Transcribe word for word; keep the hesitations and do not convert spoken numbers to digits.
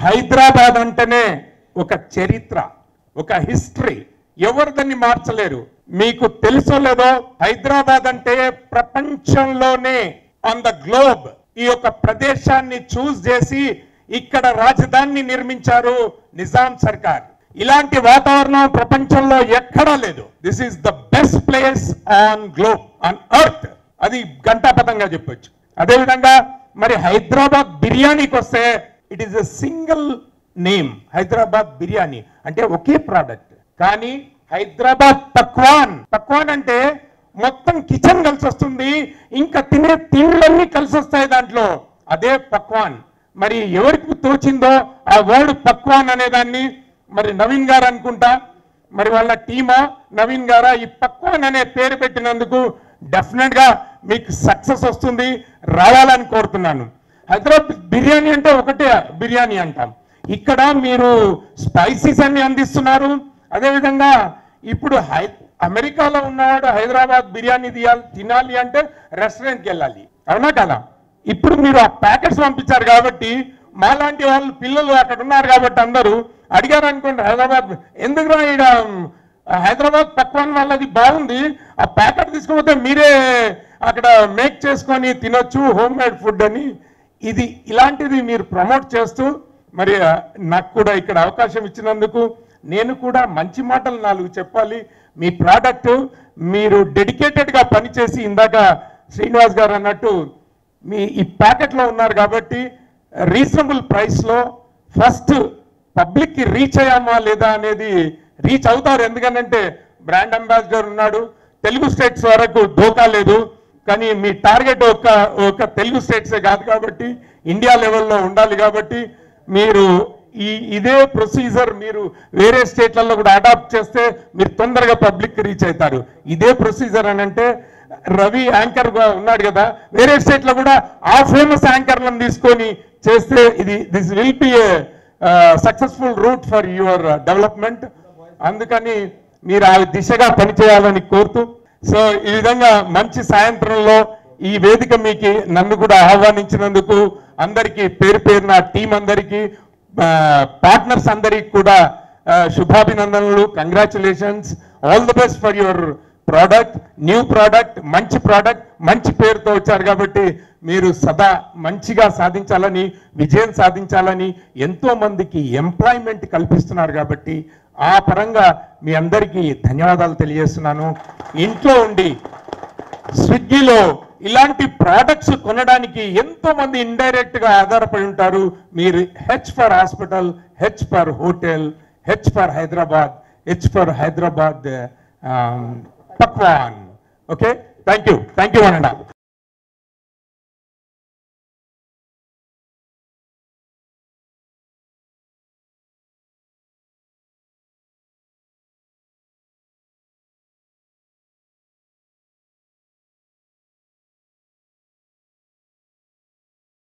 హైదరాబాద్ అంటేనే ఒక చరిత్ర, ఒక హిస్టరీ, ఎవరు దాన్ని మార్చలేరు. మీకు తెలుసో లేదో, హైదరాబాద్ అంటే ప్రపంచంలోనే ఆన్ ద గ్లోబ్ ఈ యొక్క ప్రదేశాన్ని చూస్ చేసి ఇక్కడ రాజధానిని నిర్మించారు నిజాం సర్కార్. ఇలాంటి వాతావరణం ప్రపంచంలో ఎక్కడా లేదు. This is the best place on globe, on earth. అది ఘంటాపథంగా చెప్పొచ్చు. అదేవిధంగా మరి హైదరాబాద్ బిర్యానీకి వస్తే it is a single name, Hyderabad biryani అంటే ఒకే ప్రోడక్ట్. కానీ హైదరాబాద్ పక్వాన్, పక్వాన్ అంటే మొత్తం కిచెన్ కలిసి వస్తుంది, ఇంకా తినే తిండ్లన్నీ కలిసి వస్తాయి దాంట్లో, అదే పక్వాన్. మరి ఎవరికి తోచిందో ఆ వర్డ్ పక్వాన్ అనే దాన్ని మరి నవీన్ గారు అనుకుంటా, మరి వాళ్ళ టీమా నవీన్ గారా ఈ పక్వాన్ అనే పేరు పెట్టినందుకు డెఫినెట్ గా మీకు సక్సెస్ వస్తుంది, రావాలని కోరుతున్నాను. హైదరాబాద్ బిర్యానీ అంటే ఒకటే బిర్యానీ అంటాం, ఇక్కడ మీరు స్పైసీస్ అన్ని అందిస్తున్నారు. అదేవిధంగా ఇప్పుడు హై అమెరికాలో ఉన్నవాడు హైదరాబాద్ బిర్యానీ తీయాలి తినాలి అంటే రెస్టారెంట్కి వెళ్ళాలి, అవునా కదా? ఇప్పుడు మీరు ఆ ప్యాకెట్స్ పంపించారు కాబట్టి మాలాంటి వాళ్ళు పిల్లలు అక్కడ ఉన్నారు కాబట్టి అందరూ అడిగారు అనుకోండి, హైదరాబాద్ ఎందుకు రా ఇక్కడ హైదరాబాద్ పక్వాన్ వాళ్ళది బాగుంది, ఆ ప్యాకెట్ తీసుకుపోతే మీరే అక్కడ మేక్ చేసుకొని తినొచ్చు హోమ్ మేడ్ ఫుడ్ అని. ఇది ఇలాంటిది మీరు ప్రమోట్ చేస్తూ మరి నాకు కూడా ఇక్కడ అవకాశం ఇచ్చినందుకు నేను కూడా మంచి మాటలు నాలుగు చెప్పాలి. మీ ప్రోడక్ట్ మీరు డెడికేటెడ్గా పనిచేసి ఇందాక శ్రీనివాస్ గారు అన్నట్టు మీ ఈ ప్యాకెట్లో ఉన్నారు కాబట్టి రీజనబుల్ ప్రైస్లో ఫస్ట్ పబ్లిక్కి రీచ్ అయ్యామా లేదా అనేది రీచ్ అవుతారు. ఎందుకంటే బ్రాండ్ అంబాసిడర్ ఉన్నాడు, తెలుగు స్టేట్స్ వరకు ధోకా లేదు. కానీ మీ టార్గెట్ ఒక ఒక తెలుగు స్టేట్సే కాదు కాబట్టి ఇండియా లెవెల్లో ఉండాలి. కాబట్టి మీరు ఈ ఇదే ప్రొసీజర్ మీరు వేరే స్టేట్లలో కూడా అడాప్ట్ చేస్తే మీరు తొందరగా పబ్లిక్ రీచ్ అవుతారు. ఇదే ప్రొసీజర్ అని అంటే రవి యాంకర్ గా ఉన్నాడు కదా, వేరే స్టేట్లో కూడా ఆ ఫేమస్ యాంకర్లను తీసుకొని చేస్తే ఇది this will be a successful route for your development. అందుకని మీరు ఆ దిశగా పనిచేయాలని కోరుతూ, సో ఈ విధంగా మంచి సాయంత్రంలో ఈ వేదిక మీకు నన్ను కూడా ఆహ్వానించినందుకు అందరికీ పేరు పేరున టీం అందరికీ పార్ట్నర్స్ అందరికి కూడా శుభాభినందనలు, congratulations, all the best for your product, new product, మంచి ప్రోడక్ట్, మంచి పేరుతో వచ్చారు కాబట్టి మీరు సదా మంచిగా సాధించాలని, విజయం సాధించాలని, ఎంతో మందికి ఎంప్లాయ్మెంట్ కల్పిస్తున్నారు కాబట్టి ఆ పరంగా మీ అందరికీ ధన్యవాదాలు తెలియజేస్తున్నాను. ఇంట్లో ఉండి స్విగ్గీలో ఇలాంటి ప్రోడక్ట్స్ కొనడానికి ఎంతో మంది ఇండైరెక్ట్ గా ఆధారపడి ఉంటారు. మీరు H for hospital, H for hotel, H for Hyderabad, H for Hyderabad Pakwan. Okay, thank you thank you అనండి.